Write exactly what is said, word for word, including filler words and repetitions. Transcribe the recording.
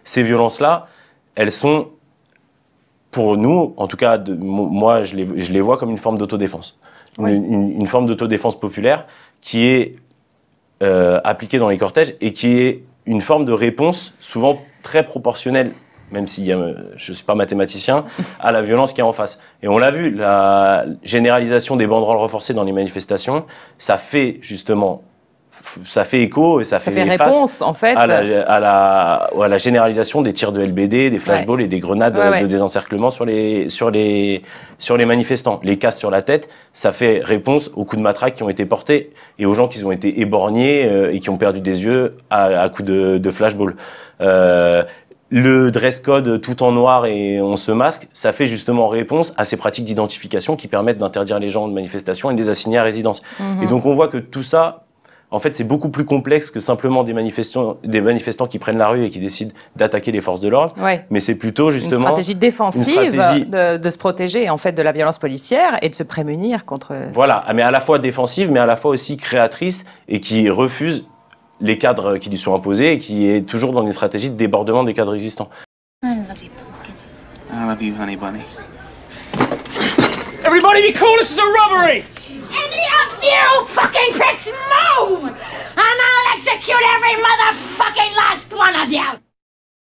ces violences-là, elles sont, pour nous, en tout cas, de, moi, je les, je les vois comme une forme d'autodéfense. Oui. Une, une, une forme d'autodéfense populaire qui est euh, appliquée dans les cortèges et qui est une forme de réponse souvent très proportionnelle, même si euh, je ne suis pas mathématicien, à la violence qui est en face. Et on l'a vu, la généralisation des banderoles renforcées dans les manifestations, ça fait justement, ça fait écho et ça, ça fait, fait réponse en fait à la, à, la, à la généralisation des tirs de L B D, des flashballs ouais. et des grenades ouais, ouais. de désencerclement sur les, sur, les, sur les manifestants. Les casques sur la tête, ça fait réponse aux coups de matraque qui ont été portés et aux gens qui ont été éborgnés euh, et qui ont perdu des yeux à, à coups de, de flashball. Euh, Le dress code tout en noir et on se masque, ça fait justement réponse à ces pratiques d'identification qui permettent d'interdire les gens de manifestation et de les assigner à résidence. Mmh. Et donc on voit que tout ça, en fait, c'est beaucoup plus complexe que simplement des manifestants, des manifestants qui prennent la rue et qui décident d'attaquer les forces de l'ordre. Ouais. Mais c'est plutôt justement une stratégie défensive, une stratégie... De, de se protéger en fait de la violence policière et de se prémunir contre. Voilà, mais à la fois défensive, mais à la fois aussi créatrice et qui refuse les cadres qui lui sont imposés et qui est toujours dans une stratégie de débordement des cadres existants. I love you, pumpkin. I love you, honey bunny. Everybody be cool, this is a robbery! Any of you fucking pricks move! And I'll execute every motherfucking last one of you!